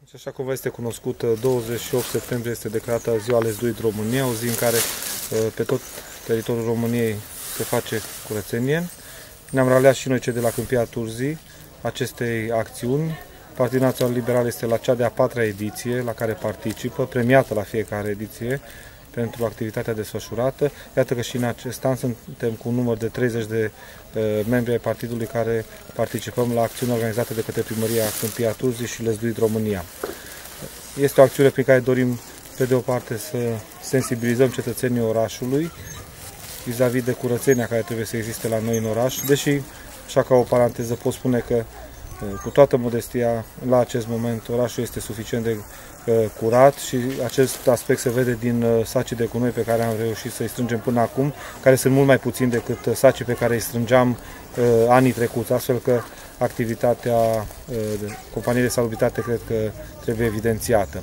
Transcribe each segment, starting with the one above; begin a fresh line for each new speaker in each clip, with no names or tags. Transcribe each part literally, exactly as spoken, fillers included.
Așa cum vă este cunoscut, douăzeci și opt septembrie este declarată Ziua Lezduit România, o zi în care pe tot teritoriul României se face curățenie. Ne-am raliat și noi cei de la Câmpia Turzii acestei acțiuni. Partidul Național Liberal este la cea de-a patra ediție la care participă, premiată la fiecare ediție pentru activitatea desfășurată. Iată că și în acest an suntem cu un număr de treizeci de uh, membri ai partidului care participăm la acțiuni organizate de către Primăria Câmpia Turzii și Lezduit România. Este o acțiune prin care dorim, pe de o parte, să sensibilizăm cetățenii orașului vis-a-vis de curățenia care trebuie să existe la noi în oraș, deși, așa ca o paranteză, pot spune că, cu toată modestia, la acest moment orașul este suficient de curat și acest aspect se vede din sacii de gunoi pe care am reușit să-i strângem până acum, care sunt mult mai puțini decât sacii pe care îi strângeam anii trecuți, astfel că activitatea companiei de salubritate cred că trebuie evidențiată.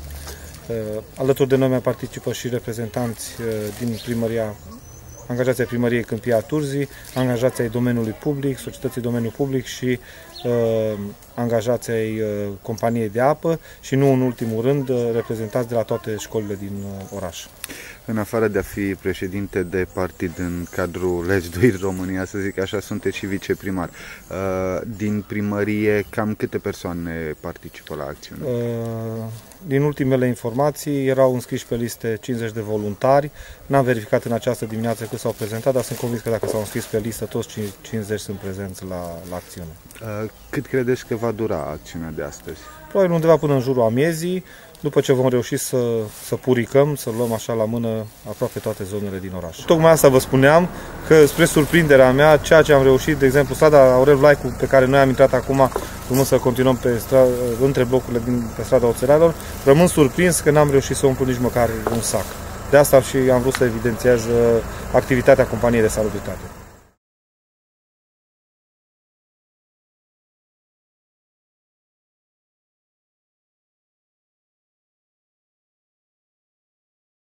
Alături de noi mai participă și reprezentanți din primăria, angajații ai Primăriei Câmpia Turzii, angajații ai domeniului public, societății domeniul public și uh, angajații ai uh, companiei de apă și nu în ultimul rând uh, reprezentanți de la toate școlile din uh, oraș.
În afară de a fi președinte de partid în cadrul Lezduit România, să zic așa, sunteți și viceprimar. Uh, din primărie, cam câte persoane participă la acțiune?
Uh, din ultimele informații, erau înscriși pe liste cincizeci de voluntari. N-am verificat în această dimineață cât s-au prezentat, dar sunt convins că dacă s-au înscris pe listă, toți cincizeci sunt prezenți la, la acțiune.
Uh, cât credeți că va dura acțiunea de astăzi?
Probabil undeva până în jurul amiezii, după ce vom reuși să, să puricăm, să luăm așa la mână aproape toate zonele din oraș. Tocmai asta vă spuneam, că spre surprinderea mea, ceea ce am reușit, de exemplu, strada Aurel Vlaicu, pe care noi am intrat acum, urmând să continuăm pe strada, între blocurile din pe strada Oțelelor, rămân surprins că n-am reușit să umplu nici măcar un sac. De asta și am vrut să evidențiez activitatea companiei de salubritate.